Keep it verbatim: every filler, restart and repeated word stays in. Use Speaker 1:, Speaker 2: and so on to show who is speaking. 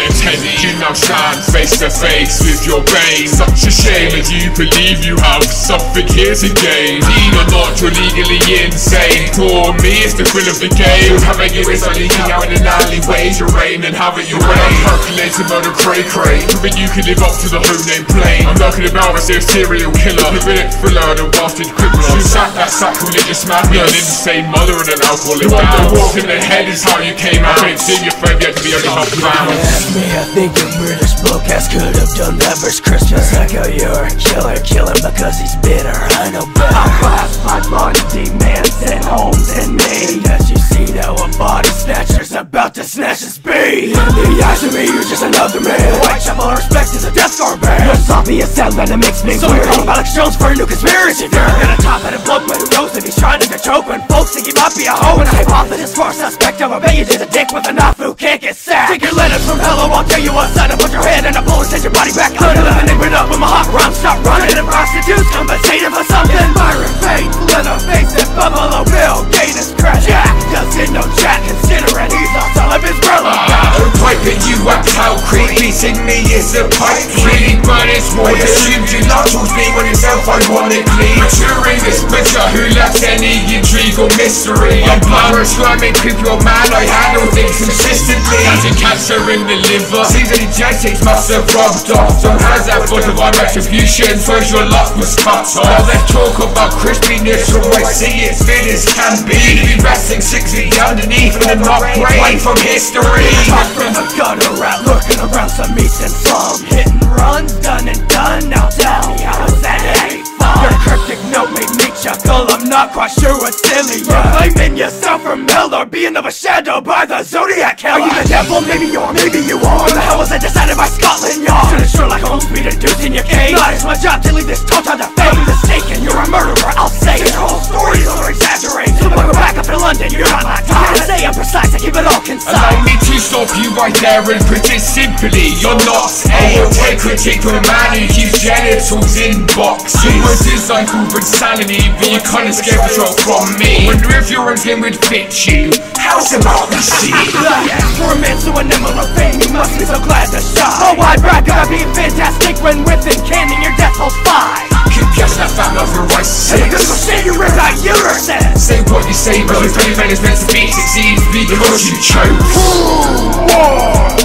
Speaker 1: Teddy. You now stand face to face with your bane. Such a shame as you believe you have something here to gain. Dean or not, you're legally insane. Poor me, it's the thrill of the game. Having you is leaking out in an alleyway. You're raining, have it your way. I'm calculating murder cray cray, proving you can live up to the home name plane. I'm knocking about as a serial killer, a minute thriller and a bastard criminal. You sack that sacrilegious man, you're an insane mother and an alcoholic. What the walk in the head is how you came out. Ain't seen your friend yet to be only half bound.
Speaker 2: Ask me, I think your British bookcast could have done that first Christmas. I go, you're a killer, kill him because he's bitter, I know better. I'll classify body demands and homes and me. And as you see now, a body snatcher's about to snatch his speed. In the eyes of me, you're just another man. Whitechapel respect is a Death Star band. You're sloppy as sound, man, it makes me weird. Call Alex Jones for a new conspiracy theory. Gonna top at a bloke, but who knows if he's trying to get choked when folks think he might be a hoe. And I hypothesis for a suspect, I bet you did a dick with a knife who can't get sacked. Take your letters from hello, I'll tell you what side. I put your head in a bowl and send your body back. Under the neighborhood up with my hot rhymes, stop running. And prostitutes compensating for something. Byron Payne, Leatherface, and Buffalo Bill Gates is crash. Jack doesn't know Jack, considering he's not all of his brother.
Speaker 1: I'm piping you up, how creepy. Sing me is a pipe really burning small. I assumed you not towards me when yourself ironically maturing this butcher who lacks any intrigue or mystery. I'm Paris, rhyming, creep your man. I handle things consistently. Catching cancer in the liver, seems any genetics must have rubbed off. So has that for divine retribution? First your luck was cut off. Now let's talk about crispiness, so I see it's fit as can be. Be resting six feet underneath and not great from history.
Speaker 2: Talk from the gutter rat, lurking around some meats and some hit and runs, done and done. Now tell me how is that any fun? Your cryptic note made me chuckle, I'm not quite sure what's silly. You're blaming yourself from hell or being overshadowed by the Zodiac killer. Are you the devil? Maybe you are, maybe you are. What the hell was that decided by Scotland Yard? Should've Sherlock Holmes be the dudes in your cage. Not it's my job to leave this toe to the face. You're mistaken, you're a murderer, I'll say it. Your whole story's over-exaggerated. So when we're back up in London, you're not my time. I say I'm precise, I keep it all concise.
Speaker 1: Allow me to stop you right there and put it simply. You're not a take critique from a man who keeps genitals in boxes. You were designed called insanity, but you kinda scared control from me. Wonder if your own game would fit you. How's about the sea?
Speaker 2: For a man so animal of fame, you must be so glad to shine. Oh, why brag about being fantastic when within canning your death holds five?
Speaker 1: Confess that fat lover I six.
Speaker 2: And you're gonna say you rip out uterus.
Speaker 1: Say what you say, but your favorite man is meant to be succeed because you chose.